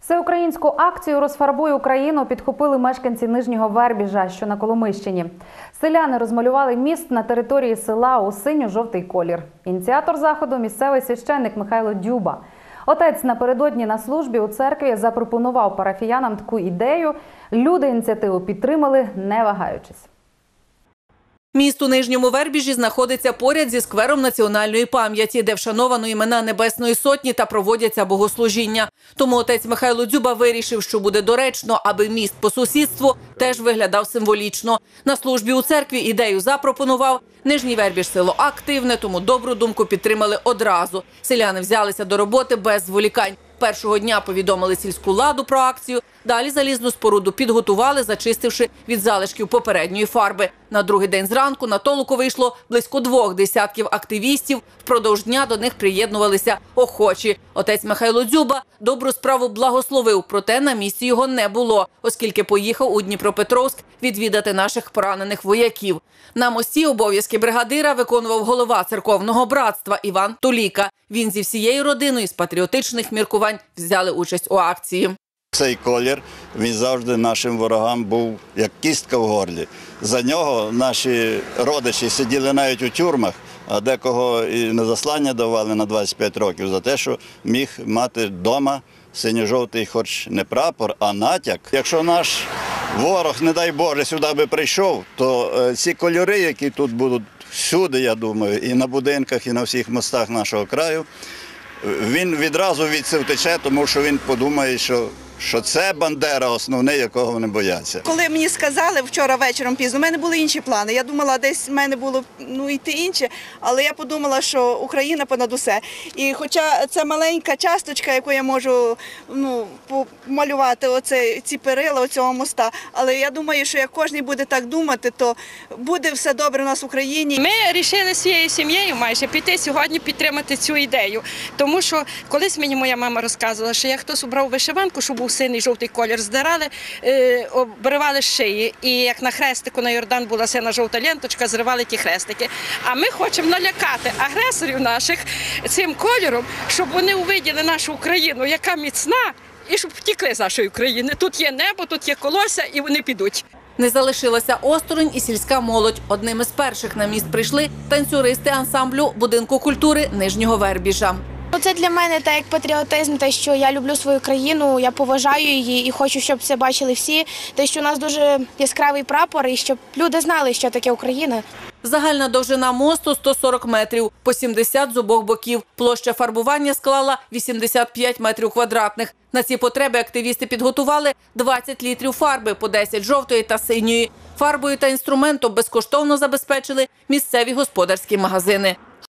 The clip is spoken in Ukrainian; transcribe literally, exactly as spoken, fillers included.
Всеукраїнську акцію «Розфарбуй Україну» підхопили мешканці Нижнього Вербіжа, що на Коломийщині. Селяни розмалювали міст на території села у синьо-жовтий колір. Ініціатор заходу – місцевий священник Михайло Дзюба. Отець напередодні на службі у церкві запропонував парафіянам таку ідею. Люди ініціативу підтримали, не вагаючись. Міст у Нижньому Вербіжі знаходиться поряд зі сквером національної пам'яті, де вшановано імена Небесної Сотні та проводяться богослужіння. Тому отець Михайло Дзюба вирішив, що буде доречно, аби міст по сусідству теж виглядав символічно. На службі у церкві ідею запропонував. Нижній Вербіж – село активне, тому добру думку підтримали одразу. Селяни взялися до роботи без зволікань. Першого дня повідомили сільську ладу про акцію, далі залізну споруду підготували, зачистивши від залишків попередньої фарби. На другий день зранку на толоку вийшло близько двох десятків активістів. Впродовж дня до них приєднувалися охочі. Отець Михайло Дзюба добру справу благословив, проте на місці його не було, оскільки поїхав у Дніпропетровськ відвідати наших поранених вояків. На мості обов'язки бригадира виконував голова церковного братства Іван Туліка. Він зі всією родиною з патріотичних міркувань взяли участь у акції. Цей колір, він завжди нашим ворогам був як кістка в горлі. За нього наші родичі сиділи навіть у тюрмах, а декого і на заслання давали на двадцять п'ять років за те, що міг мати вдома синьо-жовтий хоч не прапор, а натяк. Якщо наш ворог, не дай Боже, сюди би прийшов, то ці кольори, які тут будуть всюди, я думаю, і на будинках, і на всіх мостах нашого краю, він відразу від це втече, тому що він подумає, що що це Бандера основний, якого вони бояться. Коли мені сказали вчора вечором пізно, у мене були інші плани. Я думала, десь в мене було ну, йти інше, але я подумала, що Україна понад усе. І хоча це маленька часточка, яку я можу ну, помалювати, оце, ці перила оцього моста, але я думаю, що як кожен буде так думати, то буде все добре у нас в Україні. Ми вирішили своєю сім'єю майже піти сьогодні підтримати цю ідею. Тому що колись мені моя мама розказувала, що як хтось обрав вишиванку, щоб був синій жовтий колір, здирали, е, обривали шиї. І як на хрестику на Йордан була сина жовта ленточка, зривали ті хрестики. А ми хочемо налякати агресорів наших цим кольором, щоб вони увиділи нашу Україну, яка міцна, і щоб втікли з нашої країни. Тут є небо, тут є колося, і вони підуть. Не залишилася осторонь і сільська молодь. Одним із перших на міст прийшли танцюристи ансамблю будинку культури Нижнього Вербіжа. Це для мене так як патріотизм, те, що я люблю свою країну, я поважаю її і хочу, щоб це бачили всі. Те, що у нас дуже яскравий прапор і щоб люди знали, що таке Україна. Загальна довжина мосту – сто сорок метрів, по сімдесят з обох боків. Площа фарбування склала вісімдесят п'ять метрів квадратних. На ці потреби активісти підготували двадцять літрів фарби, по десять жовтої та синьої. Фарбою та інструментом безкоштовно забезпечили місцеві господарські магазини.